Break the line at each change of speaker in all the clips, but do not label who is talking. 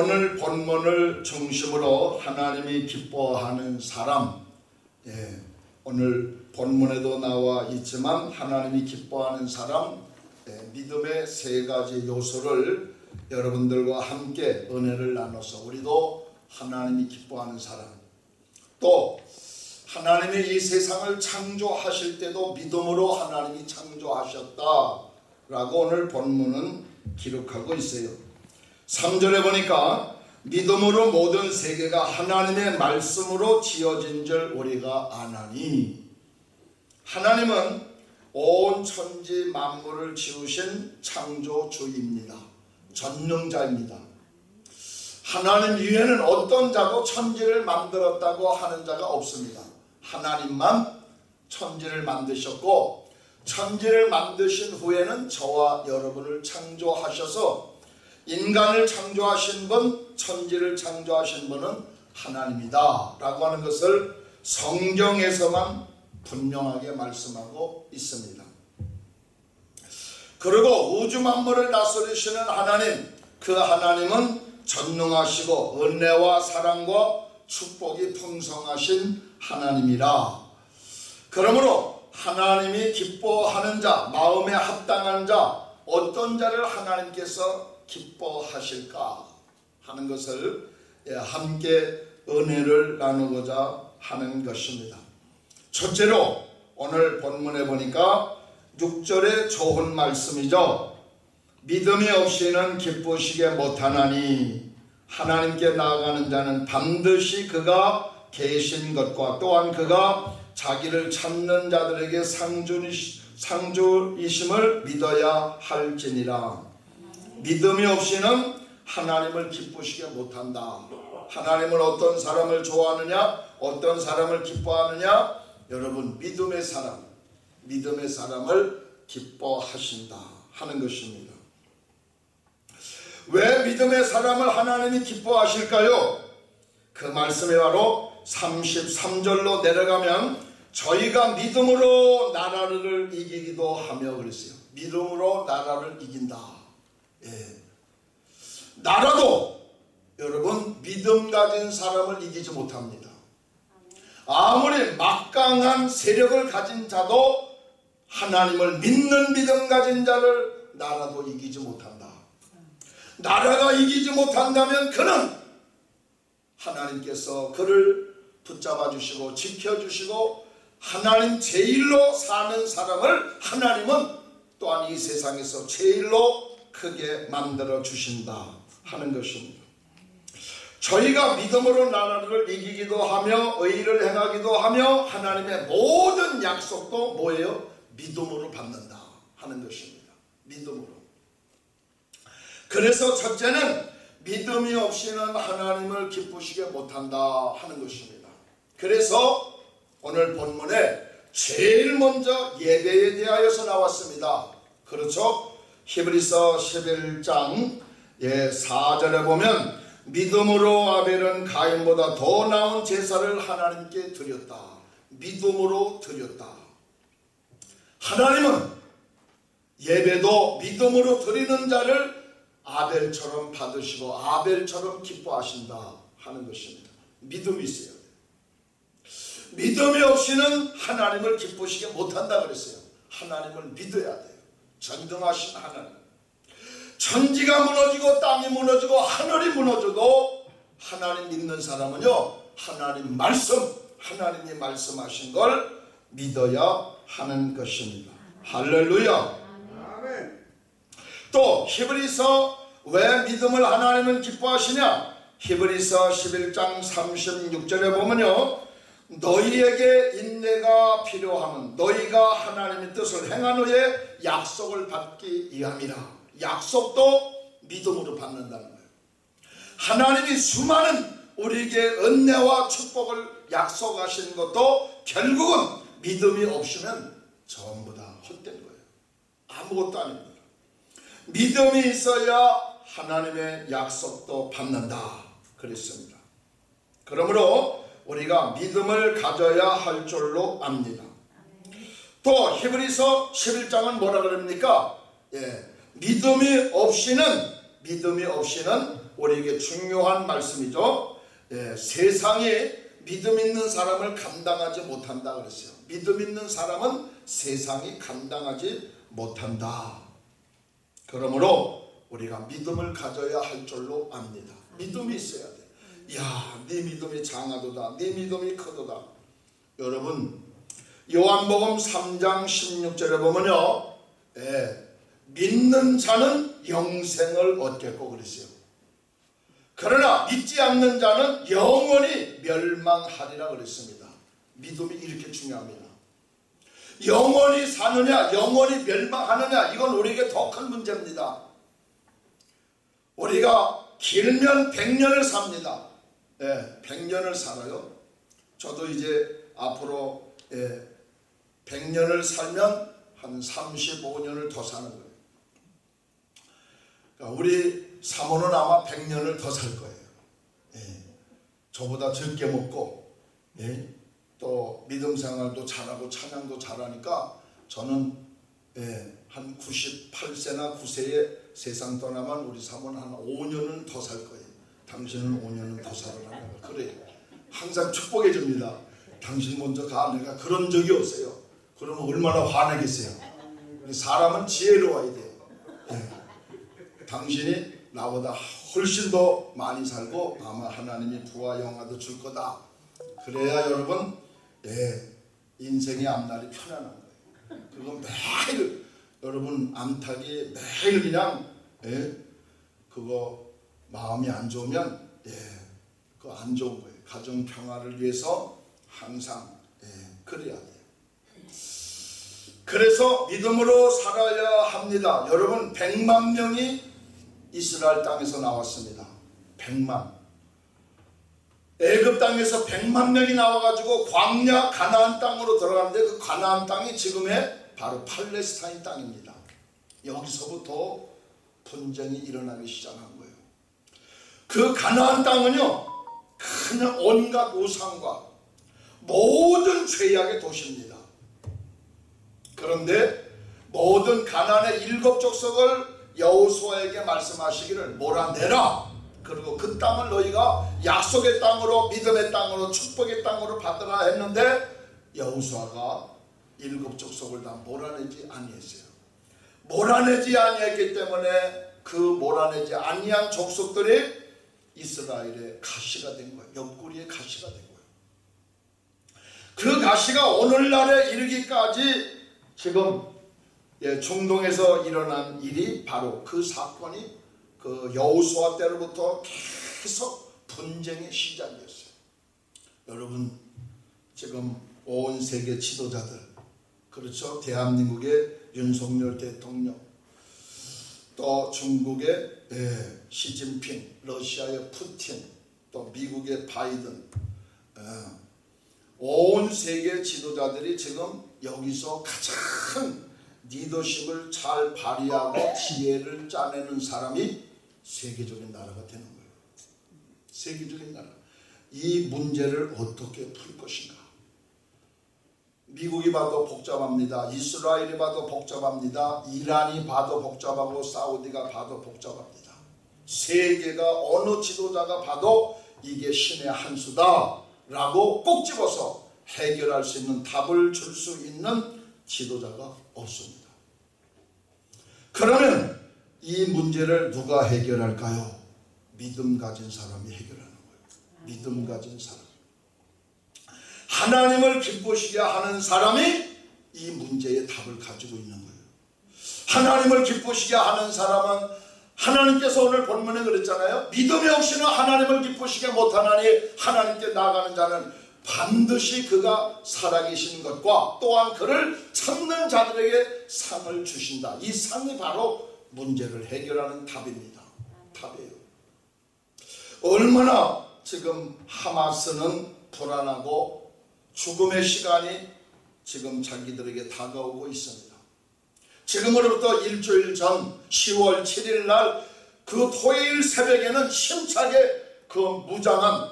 오늘 본문을 중심으로 하나님이 기뻐하는 사람, 오늘 본문에도 나와 있지만 하나님이 기뻐하는 사람, 믿음의 세 가지 요소를 여러분들과 함께 은혜를 나눠서 우리도 하나님이 기뻐하는 사람, 또 하나님이 이 세상을 창조하실 때도 믿음으로 하나님이 창조하셨다라고 오늘 본문은 기록하고 있어요. 3절에 보니까 믿음으로 모든 세계가 하나님의 말씀으로 지어진 줄 우리가 아나니, 하나님은 온 천지 만물을 지으신 창조주입니다. 전능자입니다. 하나님 위에는 어떤 자도 천지를 만들었다고 하는 자가 없습니다. 하나님만 천지를 만드셨고, 천지를 만드신 후에는 저와 여러분을 창조하셔서 인간을 창조하신 분, 천지를 창조하신 분은 하나님이다 라고 하는 것을 성경에서만 분명하게 말씀하고 있습니다. 그리고 우주 만물을 다스리시는 하나님, 그 하나님은 전능하시고 은혜와 사랑과 축복이 풍성하신 하나님이라. 그러므로 하나님이 기뻐하는 자, 마음에 합당한 자, 어떤 자를 하나님께서 기뻐하실까 하는 것을 함께 은혜를 나누고자 하는 것입니다. 첫째로 오늘 본문에 보니까 6절의 좋은 말씀이죠. 믿음이 없이는 기쁘시게 못하나니 하나님께 나아가는 자는 반드시 그가 계신 것과 또한 그가 자기를 찾는 자들에게 상주이심을 믿어야 할지니라. 믿음이 없이는 하나님을 기쁘시게 못한다. 하나님은 어떤 사람을 좋아하느냐, 어떤 사람을 기뻐하느냐, 여러분 믿음의 사람을 기뻐하신다 하는 것입니다. 왜 믿음의 사람을 하나님이 기뻐하실까요? 그 말씀이 바로 33절로 내려가면 저희가 믿음으로 나라를 이기기도 하며 그랬어요. 믿음으로 나라를 이긴다. 나라도 여러분 믿음 가진 사람을 이기지 못합니다. 아무리 막강한 세력을 가진 자도 하나님을 믿는 믿음 가진 자를 나라도 이기지 못한다. 나라가 이기지 못한다면 그는 하나님께서 그를 붙잡아 주시고 지켜주시고 하나님 제일로 사는 사람을 하나님은 또한 이 세상에서 제일로 크게 만들어 주신다 하는 것입니다. 저희가 믿음으로 나라를 이기기도 하며 의를 행하기도 하며 하나님의 모든 약속도 뭐예요? 믿음으로 받는다 하는 것입니다. 믿음으로. 그래서 첫째는 믿음이 없이는 하나님을 기쁘시게 못한다 하는 것입니다. 그래서 오늘 본문에 제일 먼저 예배에 대하여서 나왔습니다. 그렇죠? 히브리서 11장 4절에 보면 믿음으로 아벨은 가인보다 더 나은 제사를 하나님께 드렸다. 믿음으로 드렸다. 하나님은 예배도 믿음으로 드리는 자를 아벨처럼 받으시고 아벨처럼 기뻐하신다 하는 것입니다. 믿음이 있어야 돼요. 믿음이 없이는 하나님을 기쁘시게 못한다 그랬어요. 하나님을 믿어야 돼요. 전능하신 하나님. 천지가 무너지고 땅이 무너지고 하늘이 무너져도 하나님 믿는 사람은요, 하나님 말씀, 하나님이 말씀하신 걸 믿어야 하는 것입니다. 할렐루야. 아멘. 또 히브리서 왜 믿음을 하나님은 기뻐하시냐? 히브리서 11장 36절에 보면요, 너희에게 인내가 필요함은 너희가 하나님의 뜻을 행한 후에 약속을 받기 위함이라. 약속도 믿음으로 받는다는 거예요. 하나님이 수많은 우리에게 은혜와 축복을 약속하신 것도 결국은 믿음이 없으면 전부 다 헛된 거예요. 아무것도 아닙니다. 믿음이 있어야 하나님의 약속도 받는다 그랬습니다. 그러므로 우리가 믿음을 가져야 할 줄로 압니다. 또 히브리서 11장은 뭐라 그럽니까? 믿음이 없이는 우리에게 중요한 말씀이죠. 세상에 믿음 있는 사람을 감당하지 못한다 그랬어요. 믿음 있는 사람은 세상이 감당하지 못한다. 그러므로 우리가 믿음을 가져야 할 줄로 압니다. 믿음이 있어야 돼. 야, 네 믿음이 장하도다. 네 믿음이 크도다. 여러분, 요한복음 3장 16절에 보면요, 믿는 자는 영생을 얻겠고 그랬어요. 그러나 믿지 않는 자는 영원히 멸망하리라 그랬습니다. 믿음이 이렇게 중요합니다. 영원히 사느냐 영원히 멸망하느냐, 이건 우리에게 더 큰 문제입니다. 우리가 길면 100년을 삽니다. 100년을 살아요. 저도 이제 앞으로 100년을 살면 한 35년을 더 사는 거예요. 그러니까 우리 사모는 아마 100년을 더 살 거예요. 저보다 적게 먹고 또 믿음 생활도 잘하고 찬양도 잘하니까 저는 한 98세나 9세에 세상 떠나면 우리 사모는 한 5년은 더 살 거예요. 당신은 5년은 더 살아라. 그래요. 항상 축복해 줍니다. 당신 먼저 가. 내가 그런 적이 없어요. 그러면 얼마나 화내겠어요. 사람은 지혜로워야 돼요. 당신이 나보다 훨씬 더 많이 살고 아마 하나님이 부와 영화도 줄 거다. 그래야 여러분 인생의 앞날이 편안한 거예요. 그거 매일 여러분 암탉이 매일 그냥 그거 마음이 안 좋으면 그거 안 좋은 거예요. 가정 평화를 위해서 항상 그래야 돼요. 그래서 믿음으로 살아야 합니다. 여러분, 100만 명이 이스라엘 땅에서 나왔습니다. 100만. 애굽 땅에서 100만 명이 나와가지고 광야 가나안 땅으로 들어가는데, 그 가나안 땅이 지금의 바로 팔레스타인 땅입니다. 여기서부터 분쟁이 일어나기 시작한 거예요. 그 가나안 땅은요, 그냥 온갖 우상과 모든 죄악의 도시입니다. 그런데 모든 가나안의 7 족속을 여호수아에게 말씀하시기를 몰아내라. 그리고 그 땅을 너희가 약속의 땅으로, 믿음의 땅으로, 축복의 땅으로 받으라 했는데 여호수아가 7 족속을 다 몰아내지 아니했어요. 몰아내지 아니했기 때문에 그 몰아내지 아니한 족속들이 이스라엘의 가시가 된 거예요. 옆구리의 가시가 된 거예요. 그 가시가 오늘날에 이르기까지 지금 중동에서 일어난 일이 바로 그 사건이 그 여호수아 때로부터 계속 분쟁의 시작이었어요. 여러분, 지금 온 세계 지도자들, 그렇죠? 대한민국의 윤석열 대통령, 또 중국의 시진핑, 러시아의 푸틴, 또 미국의 바이든, 온 세계 지도자들이 지금 여기서 가장 리더십을 잘 발휘하고 지혜를 짜내는 사람이 세계적인 나라가 되는 거예요. 세계적인 나라. 이 문제를 어떻게 풀 것인가? 미국이 봐도 복잡합니다. 이스라엘이 봐도 복잡합니다. 이란이 봐도 복잡하고 사우디가 봐도 복잡합니다. 세계가 어느 지도자가 봐도 이게 신의 한 수다 라고 꼭 집어서 해결할 수 있는, 답을 줄 수 있는 지도자가 없습니다. 그러면 이 문제를 누가 해결할까요? 믿음 가진 사람이 해결하는 거예요. 믿음 가진 사람. 하나님을 기쁘시게 하는 사람이 이 문제의 답을 가지고 있는 거예요. 하나님을 기쁘시게 하는 사람은, 하나님께서 오늘 본문에 그랬잖아요. 믿음이 없이는 하나님을 기쁘시게 못하나니 하나님께 나아가는 자는 반드시 그가 살아계신 것과 또한 그를 찾는 자들에게 상을 주신다. 이 상이 바로 문제를 해결하는 답입니다. 답이에요. 얼마나 지금 하마스는 불안하고 죽음의 시간이 지금 자기들에게 다가오고 있습니다. 지금으로부터 일주일 전 10월 7일 날 그 토요일 새벽에는 힘차게 그 무장한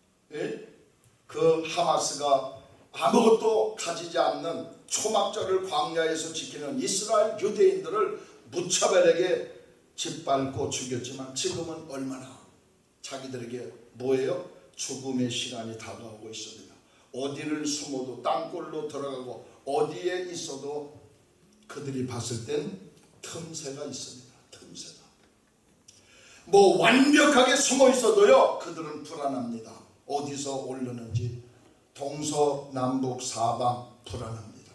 그 하마스가 아무것도 가지지 않는 초막절을 광야에서 지키는 이스라엘 유대인들을 무차별하게 짓밟고 죽였지만 지금은 얼마나 자기들에게 뭐예요? 죽음의 시간이 다가오고 있습니다. 어디를 숨어도 땅굴로 들어가고 어디에 있어도 그들이 봤을 땐 틈새가 있습니다. 틈새가. 뭐 완벽하게 숨어 있어도요, 그들은 불안합니다. 어디서 오르는지 동서남북 사방 불안합니다.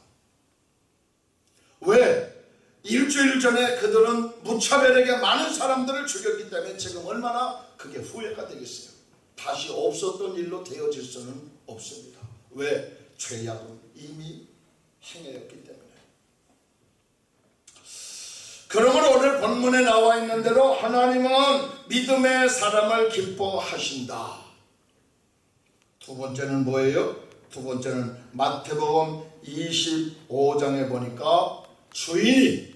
왜? 일주일 전에 그들은 무차별하게 많은 사람들을 죽였기 때문에 지금 얼마나 그게 후회가 되겠어요. 다시 없었던 일로 되어질 수는 없습니다. 왜? 죄악은 이미 행하였기 때문에. 그러므로 오늘 본문에 나와 있는 대로 하나님은 믿음의 사람을 기뻐하신다. 두 번째는 뭐예요? 두 번째는 마태복음 25장에 보니까 주인이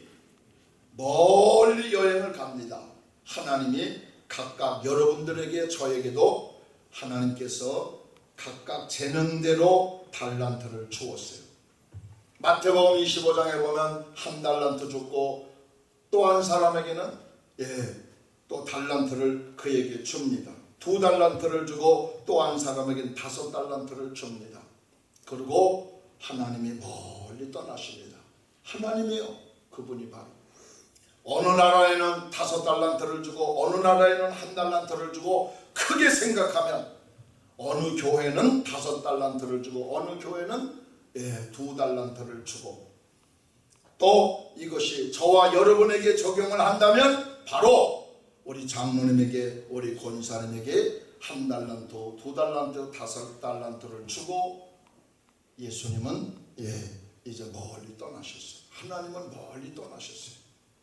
멀리 여행을 갑니다. 하나님이 각각 여러분들에게 저에게도 하나님께서 각각 재능대로 달란트를 주었어요. 마태복음 25장에 보면 한 달란트 줬고 또 한 사람에게는 또 달란트를 그에게 줍니다. 2달란트를 주고 또 한 사람에게는 5달란트를 줍니다. 그리고 하나님이 멀리 떠나십니다. 하나님이요, 그분이 바로 어느 나라에는 5달란트를 주고 어느 나라에는 1달란트를 주고 크게 생각하면 어느 교회는 5달란트를 주고 어느 교회는 2달란트를 주고 또 이것이 저와 여러분에게 적용을 한다면 바로 우리 장로님에게 우리 권사님에게 1달란트, 2달란트, 5달란트를 주고 예수님은 이제 멀리 떠나셨어요. 하나님은 멀리 떠나셨어요.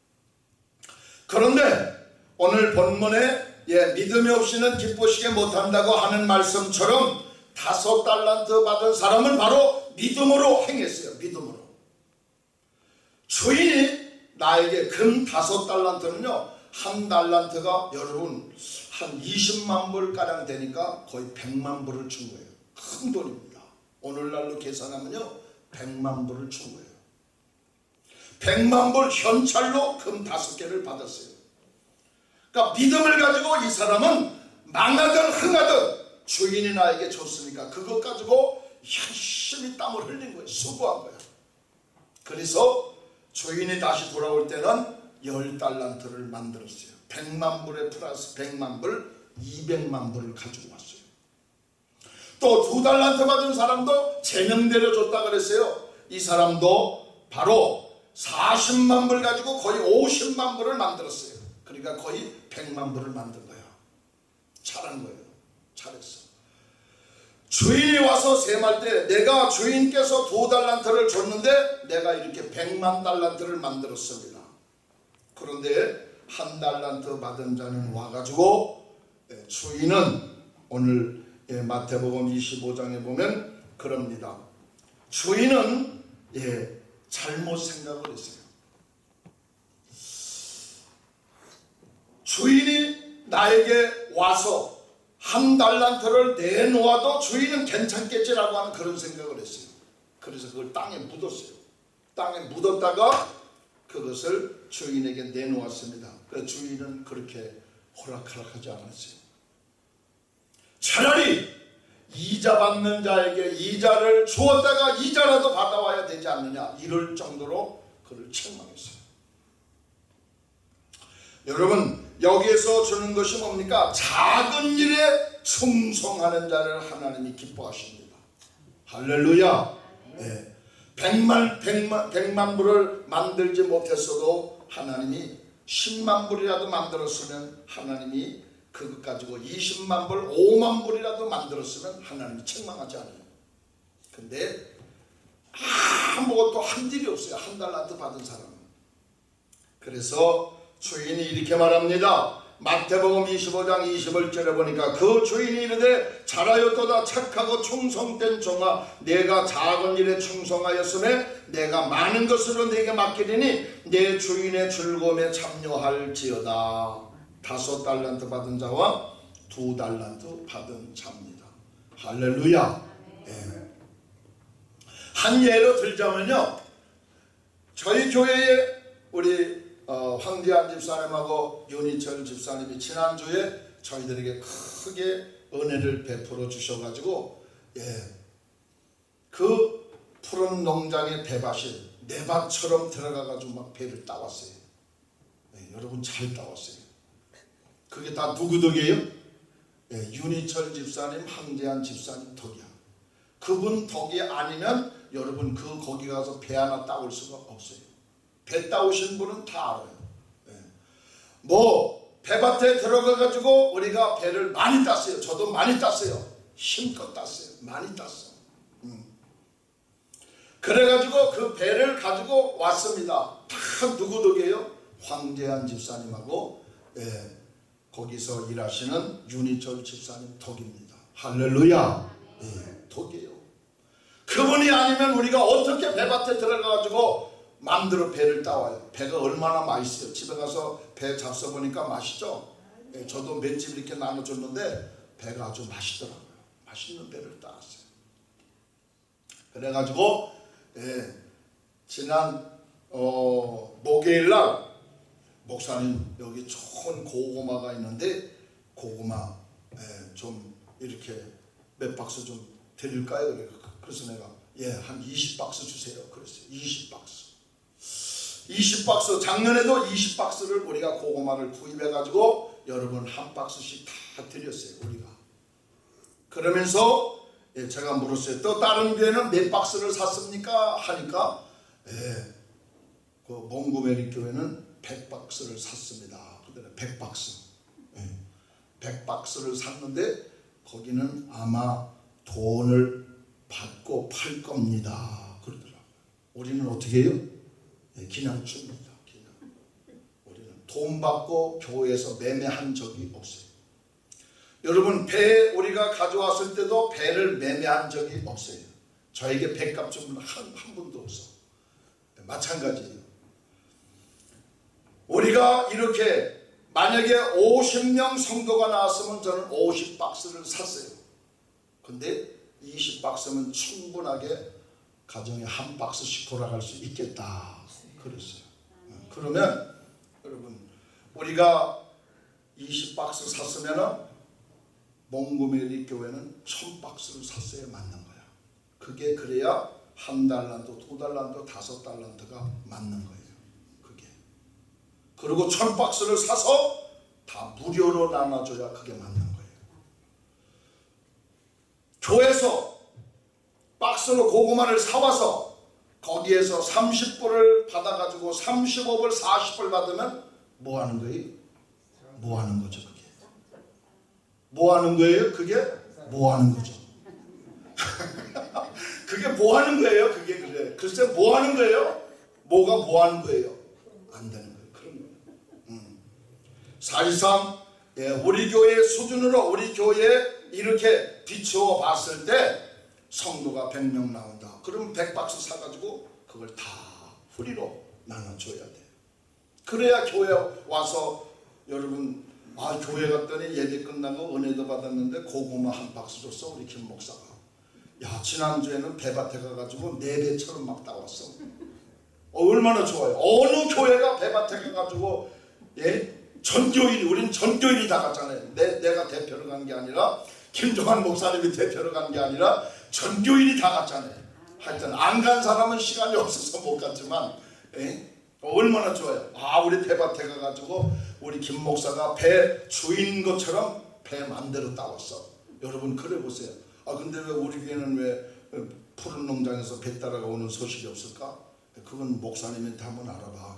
그런데 오늘 본문에 믿음이 없이는 기쁘시게 못한다고 하는 말씀처럼 5달란트 받은 사람은 바로 믿음으로 행했어요. 믿음으로. 주인이 나에게 금 5달란트는요, 1달란트가 여러분 한 20만 불가량 되니까 거의 100만 불을 준 거예요. 큰 돈입니다. 오늘날로 계산하면요 100만 불을 준 거예요. 100만 불 현찰로 금 5개를 받았어요. 그러니까 믿음을 가지고 이 사람은 망하든 흥하든 주인이 나에게 줬으니까 그것 가지고 열심히 땀을 흘린 거예요. 수고한 거예요. 그래서 주인이 다시 돌아올 때는 10달란트를 만들었어요. 100만 불에 플러스 100만 불, 200만 불을 가지고 왔어요. 또 2달란트 받은 사람도 재능대로 줬다 그랬어요. 이 사람도 바로 40만 불 가지고 거의 50만 불을 만들었어요. 그러니까 거의 100만 불을 만든 거야. 잘한 거예요. 잘했어. 주인이 와서 셈할 때 내가 주인께서 2달란트를 줬는데 내가 이렇게 100만 달란트를 만들었습니다. 그런데 1달란트 받은 자는 와가지고 주인은 오늘 마태복음 25장에 보면 그럽니다. 주인은 잘못 생각을 했어요. 주인이 나에게 와서 1달란트를 내놓아도 주인은 괜찮겠지라고 하는 그런 생각을 했어요. 그래서 그걸 땅에 묻었어요. 땅에 묻었다가 그것을 주인에게 내놓았습니다. 그래서 주인은 그렇게 호락호락하지 않았어요. 차라리 이자 받는 자에게 이자를 주었다가 이자라도 받아와야 되지 않느냐, 이럴 정도로 그를 책망했어요. 여러분, 여기에서 주는 것이 뭡니까? 작은 일에 충성하는 자를 하나님이 기뻐하십니다. 할렐루야. 100만 불을 만들지 못했어도 하나님이 10만 불이라도 만들었으면 하나님이 그것 가지고 20만 불, 5만 불이라도 만들었으면 하나님이 책망하지 않아요. 근데 아무것도 한 일이 없어요. 1달란트 받은 사람은. 그래서 주인이 이렇게 말합니다. 마태복음 25장 21절에 보니까 그 주인이 이르되 잘하였도다 착하고 충성된 종아, 내가 작은 일에 충성하였음에 내가 많은 것으로 네게 맡기리니 내 주인의 즐거움에 참여할지어다. 5달란트 받은 자와 2달란트 받은 자입니다. 할렐루야. 한 예로 들자면요, 저희 교회에 우리 황지한 집사님하고 윤희철 집사님이 지난주에 저희들에게 크게 은혜를 베풀어 주셔가지고 그 푸른 농장의 배밭이 내 밭처럼 들어가가지고 막 배를 따왔어요. 여러분 잘 따왔어요. 그게 다 누구 덕이에요? 윤희철 집사님, 황재한 집사님 덕이야. 그분 덕이 아니면 여러분 거기 가서 배 하나 따올 수가 없어요. 배 따오신 분은 다 알아요. 뭐 배밭에 들어가가지고 우리가 배를 많이 땄어요. 저도 많이 땄어요. 힘껏 땄어요. 많이 땄어. 그래가지고 그 배를 가지고 왔습니다. 다 누구 덕이에요? 황재한 집사님하고 거기서 일하시는 윤희철 집사님 덕입니다. 할렐루야. 덕이에요. 그분이 아니면 우리가 어떻게 배밭에 들어가가지고 마음대로 배를 따와요. 배가 얼마나 맛있어요. 집에 가서 배 잡숴 보니까 맛있죠. 저도 맷집 이렇게 나눠줬는데 배가 아주 맛있더라고요. 맛있는 배를 따왔어요. 그래가지고 지난 목요일날 목사님 여기 좋은 고구마가 있는데 고구마 좀 이렇게 몇 박스 좀 드릴까요? 그래서 내가 한 20박스 주세요. 그랬어요. 20박스. 작년에도 20박스를 우리가 고구마를 구입해가지고 여러분 한 박스씩 다 드렸어요. 우리가. 그러면서 제가 물었어요. 또 다른 교회는 몇 박스를 샀습니까? 하니까 그 몽고메리 교회는 100박스를 샀습니다. 그들은 100박스. 100박스를 샀는데 거기는 아마 돈을 받고 팔 겁니다. 그러더라고요. 우리는 어떻게 해요? 그냥 줍니다. 그냥. 우리는 돈 받고 교회에서 매매한 적이 없어요. 여러분 배 우리가 가져왔을 때도 배를 매매한 적이 없어요. 저에게 배값 준 분은 한 분도 없어. 마찬가지예요. 우리가 이렇게 만약에 50명 성도가 나왔으면 저는 50박스를 샀어요. 근데 20박스면 충분하게 가정에 한 박스씩 돌아갈 수 있겠다 그랬어요. 그러면 여러분 우리가 20박스 샀으면 몽고메리 교회는 1000박스를 샀어야 맞는 거야. 그게 그래야 한 달란트, 2달란트, 5달란트가 맞는 거예요. 그게. 그리고 1000박스를 사서 다 무료로 나눠줘야 그게 맞는 거예요. 교회에서 박스로 고구마를 사와서 거기에서 30불을 받아가지고 35불, 40불 받으면 뭐 하는 거예요? 뭐 하는 거죠 그게? 뭐 하는 거예요? 그게 뭐 하는 거죠? 그게 뭐 하는 거예요? 그게 그래. 글쎄 뭐 하는 거예요? 뭐가 뭐 하는 거예요? 안 되는 거예요. 그런 거예요. 사실상 우리 교회 수준으로 우리 교회에 이렇게 비추어 봤을 때 성도가 100명 나온다. 그럼 100박스 사가지고 그걸 다 후리로 나눠줘야 돼. 그래야 교회 와서 여러분 교회 갔더니 예배 끝나고 은혜도 받았는데 고구마 한 박스 줬어 우리 김 목사가. 야 지난주에는 배밭에 가가지고 4배처럼 막 따왔어. 얼마나 좋아요. 어느 교회가 배밭에 가가지고 전교인이 우린 전교인이 다 갔잖아요. 내가 대표로 간 게 아니라 김종환 목사님이 대표로 간 게 아니라 전교인이 다 갔잖아요. 하여튼 안 간 사람은 시간이 없어서 못 갔지만 얼마나 좋아요. 우리 배밭에 가가지고 우리 김 목사가 배 주인 것처럼 배 만들어 따왔어. 여러분 그래 보세요. 근데 왜 우리 교회는 왜 푸른 농장에서 배 따라가 오는 소식이 없을까? 그건 목사님한테 한번 알아봐.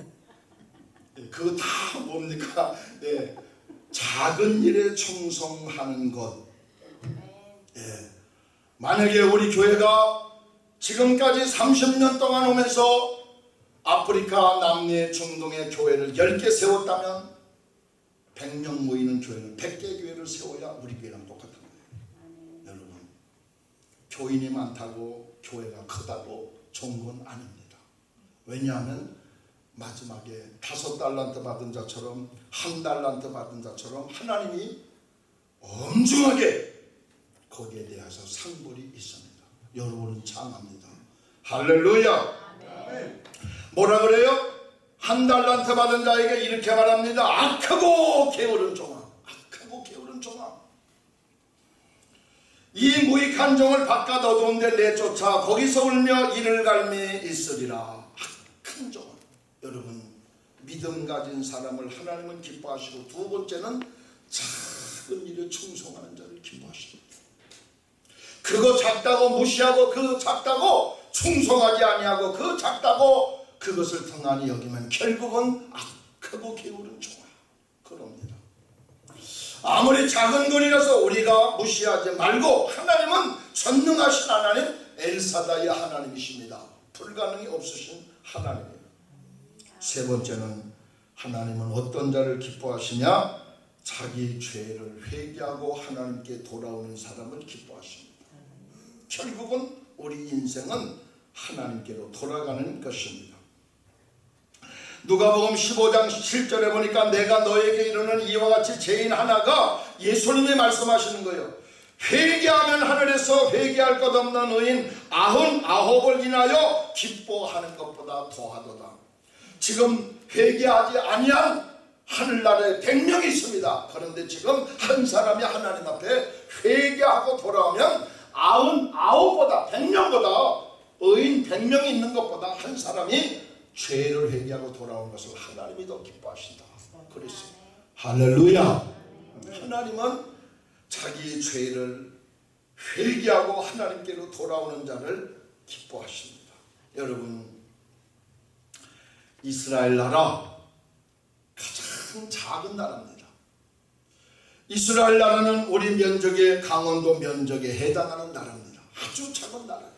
그거 다 뭡니까? 작은 일에 충성하는 것. 만약에 우리 교회가 지금까지 30년 동안 오면서 아프리카, 남미, 중동의 교회를 10개 세웠다면 100명 모이는 교회는 100개 교회를 세워야 우리 교회랑 똑같은 거예요. 여러분 교인이 많다고 교회가 크다고 좋은 건 아닙니다. 왜냐하면 마지막에 5달란트 받은 자처럼 1달란트 받은 자처럼 하나님이 엄중하게 거기에 대해서 상벌이 있습니다. 여러분은 장합니다. 할렐루야. 뭐라 그래요? 1달란트 받은 자에게 이렇게 말합니다. 악하고 게으른 종아. 악하고 이 무익한 종을 바깥 어두운 데 내쫓아 거기서 울며 이를 갈미 있으리라. 악한 종은, 여러분, 믿음 가진 사람을 하나님은 기뻐하시고, 두 번째는 작은 일에 충성하는 자를 기뻐하십니다. 그거 작다고 무시하고, 그 작다고 충성하지 아니하고, 그 작다고 그것을 등한히 여기면 결국은 악하고 게으른 종아 그럽니다. 아무리 작은 것이라서 우리가 무시하지 말고, 하나님은 전능하신 하나님, 엘사다의 하나님이십니다. 불가능이 없으신 하나님이에요. 세 번째는 하나님은 어떤 자를 기뻐하시냐? 자기 죄를 회개하고 하나님께 돌아오는 사람을 기뻐하십니다. 결국은 우리 인생은 하나님께로 돌아가는 것입니다. 누가복음 15장 7절에 보니까 내가 너에게 이르는 이와 같이 죄인 하나가, 예수님이 말씀하시는 거예요. 회개하면 하늘에서 회개할 것 없는 의인 99을 인하여 기뻐하는 것보다 더하도다. 지금 회개하지 아니한 하늘나라에 100명이 있습니다. 그런데 지금 한 사람이 하나님 앞에 회개하고 돌아오면 99보다 100명보다 의인 100명이 있는 것보다 한 사람이 죄를 회개하고 돌아온 것을 하나님이 더 기뻐하신다. 그랬어요. 할렐루야. 하나님은 자기 죄를 회개하고 하나님께로 돌아오는 자를 기뻐하십니다. 여러분, 이스라엘 나라 가장 작은 나라입니다. 이스라엘 나라는 우리 면적의 강원도 면적에 해당하는 나라입니다. 아주 작은 나라예요.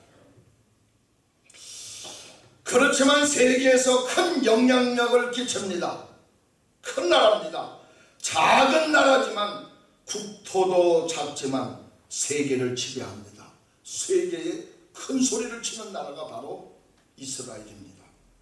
그렇지만 세계에서 큰 영향력을 끼칩니다. 큰 나라입니다. 작은 나라지만 국토도 작지만 세계를 지배합니다. 세계에 큰 소리를 치는 나라가 바로 이스라엘입니다.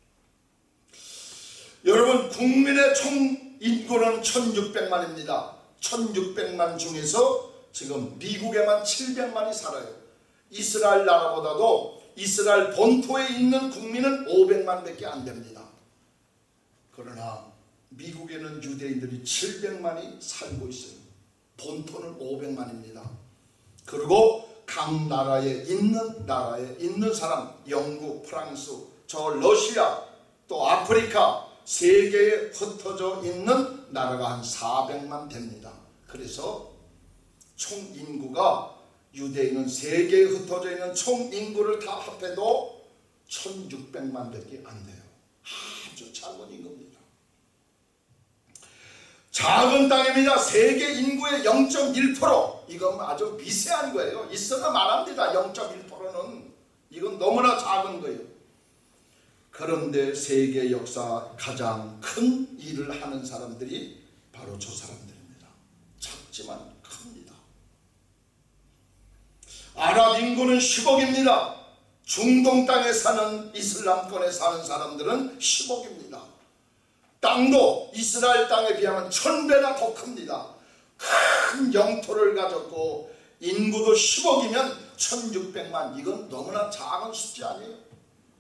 여러분, 국민의 총 인구는 1600만입니다. 1600만 중에서 지금 미국에만 700만이 살아요. 이스라엘 나라보다도 이스라엘 본토에 있는 국민은 500만 밖에 안 됩니다. 그러나 미국에는 유대인들이 700만이 살고 있어요. 본토는 500만입니다. 그리고 각 나라에 있는 사람, 영국, 프랑스, 저 러시아, 또 아프리카, 세계에 흩어져 있는 나라가 한 400만 됩니다. 그래서 총 인구가, 유대인은 세계에 흩어져 있는 총 인구를 다 합해도 1600만 밖에 안 돼요. 아주 작은 인구입니다. 작은 땅입니다. 세계 인구의 0.1%. 이건 아주 미세한 거예요. 있어도 말합니다. 0.1%는 이건 너무나 작은 거예요. 그런데 세계 역사 가장 큰 일을 하는 사람들이 바로 저 사람들입니다. 작지만 큽니다. 아랍 인구는 10억입니다. 중동 땅에 사는, 이슬람권에 사는 사람들은 10억입니다. 땅도 이스라엘 땅에 비하면 1000배나 더 큽니다. 큰 영토를 가졌고 인구도 10억이면 1600만, 이건 너무나 작은 숫자 아니에요.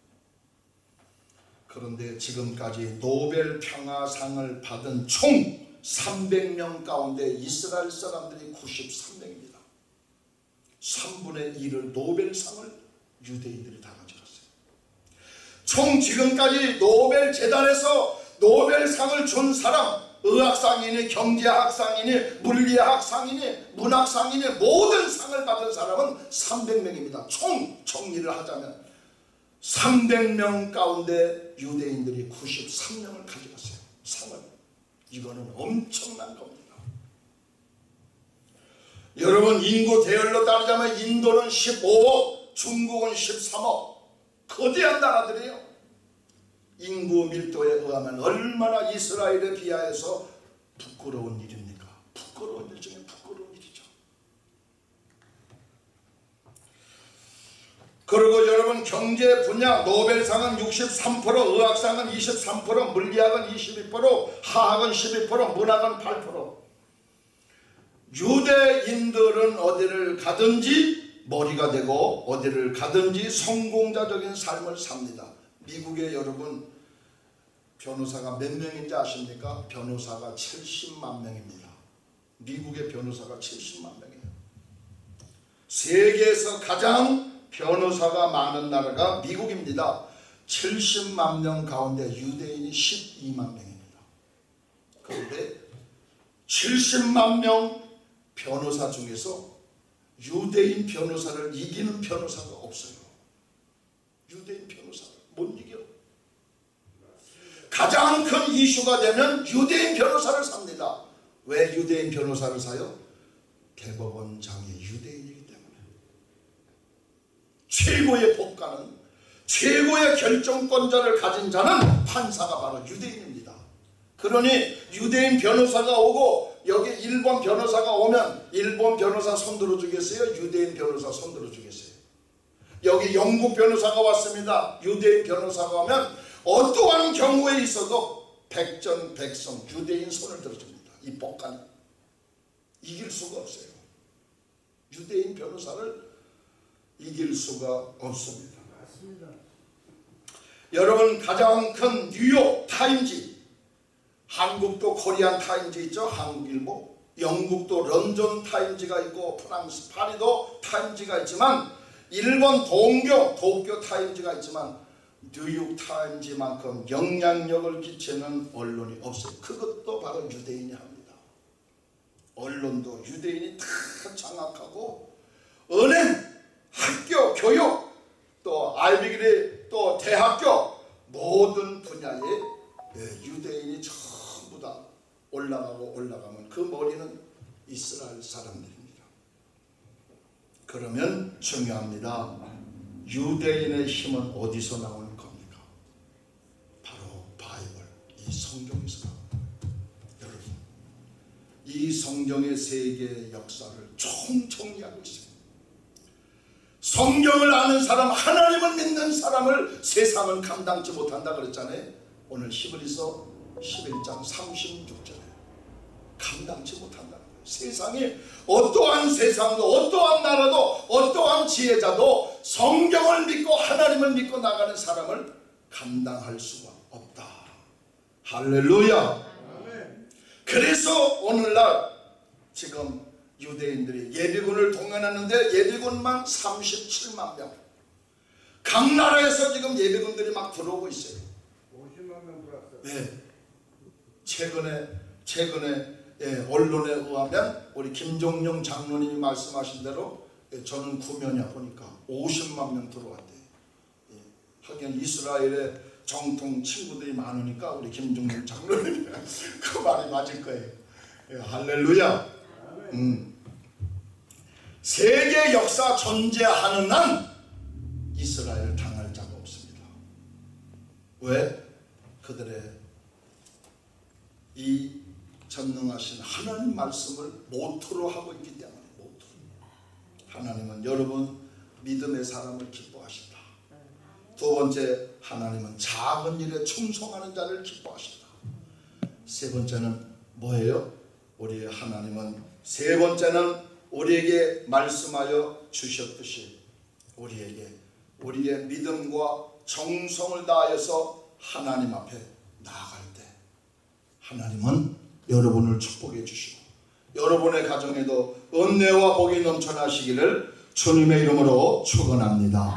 그런데 지금까지 노벨 평화상을 받은 총 300명 가운데 이스라엘 사람들이 93명입니다. 3분의 1을 노벨상을 유대인들이 다 가져갔어요. 총 지금까지 노벨 재단에서 노벨상을 준 사람, 의학상이니 경제학상이니 물리학상이니 문학상이니 모든 상을 받은 사람은 300명입니다. 총 정리를 하자면 300명 가운데 유대인들이 93명을 가져갔어요. 상을. 이거는 엄청난 겁니다. 여러분, 인구 대열로 따르자면 인도는 15억, 중국은 13억. 거대한 나라들이에요. 인구 밀도에 의하면 얼마나 이스라엘에 비하해서 부끄러운 일입니까? 부끄러운 일 중에 부끄러운 일이죠. 그리고 여러분, 경제 분야 노벨상은 63%, 의학상은 23%, 물리학은 22%, 화학은 12%, 문학은 8%. 유대인들은 어디를 가든지 머리가 되고 어디를 가든지 성공자적인 삶을 삽니다. 미국에 여러분 변호사가 몇 명인지 아십니까? 변호사가 70만 명입니다. 미국의 변호사가 70만 명이에요. 세계에서 가장 변호사가 많은 나라가 미국입니다. 70만 명 가운데 유대인이 12만 명입니다. 그런데 70만 명 변호사 중에서 유대인 변호사를 이기는 변호사가 없어요. 유대인 변호사를 못 이겨. 가장 큰 이슈가 되면 유대인 변호사를 삽니다. 왜 유대인 변호사를 사요? 대법원장이 유대인이기 때문에. 최고의 법관은, 최고의 결정권자를 가진 자는 판사가 바로 유대인입니다. 그러니 유대인 변호사가 오고 여기 일본 변호사가 오면 일본 변호사 손들어 주겠어요? 유대인 변호사 손들어 주겠어요? 여기 영국 변호사가 왔습니다. 유대인 변호사가 오면 어떠한 경우에 있어도 백전백성 유대인 손을 들어줍니다. 이 법관이 이길 수가 없어요. 유대인 변호사를 이길 수가 없습니다.
맞습니다.
여러분, 가장 큰 뉴욕 타임지, 한국도 코리안 타임지 있죠? 한국일보. 영국도 런던 타임지가 있고 프랑스 파리도 타임지가 있지만 일본 도쿄 타임지가 있지만 뉴욕 타임지만큼 영향력을 끼치는 언론이 없어요. 그것도 바로 유대인이 합니다. 언론도 유대인이 다 장악하고 은행, 학교, 교육, 또 아이비그리, 또 대학교 모든 분야에 유대인이 전부 다 올라가면 그 머리는 이스라엘 사람들입니다. 그러면 중요합니다. 유대인의 힘은 어디서 나오는 겁니까? 바로 바이블, 이 성경에서 나옵니다. 여러분, 이 성경의 세계의 역사를 총정리하고 있습니다. 성경을 아는 사람, 하나님을 믿는 사람을 세상은 감당치 못한다 그랬잖아요. 오늘 히브리서 11장 36절에 감당치 못한다는 거예요. 세상에 어떠한 세상도 어떠한 나라도 어떠한 지혜자도 성경을 믿고 하나님을 믿고 나가는 사람을 감당할 수가 없다. 할렐루야. 그래서 오늘날 지금 유대인들이 예비군을 동원했는데 예비군만 37만 명. 각 나라에서 지금 예비군들이 막 들어오고 있어요.
50만 명 들어왔어요.
네. 최근에 언론에 의하면 우리 김종용 장로님이 말씀하신 대로 저는 구면이야 보니까 50만 명 들어왔대요. 하긴 이스라엘에 정통 친구들이 많으니까 우리 김종용 장로님이 그 말이 맞을 거예요. 할렐루야. 세계 역사 존재하는 한 이스라엘을 당할 자가 없습니다. 왜? 그들의 이 전능하신 하나님 말씀을 모토로 하고 있기 때문에. 모토로. 하나님은 여러분 믿음의 사람을 기뻐하신다. 두 번째, 하나님은 작은 일에 충성하는 자를 기뻐하신다. 세 번째는 뭐예요? 우리 하나님은 세 번째는 우리에게 말씀하여 주셨듯이 우리의 믿음과 정성을 다하여서 하나님 앞에 나아갈 때 하나님은 여러분을 축복해 주시고 여러분의 가정에도 은혜와 복이 넘쳐나시기를 주님의 이름으로 축원합니다.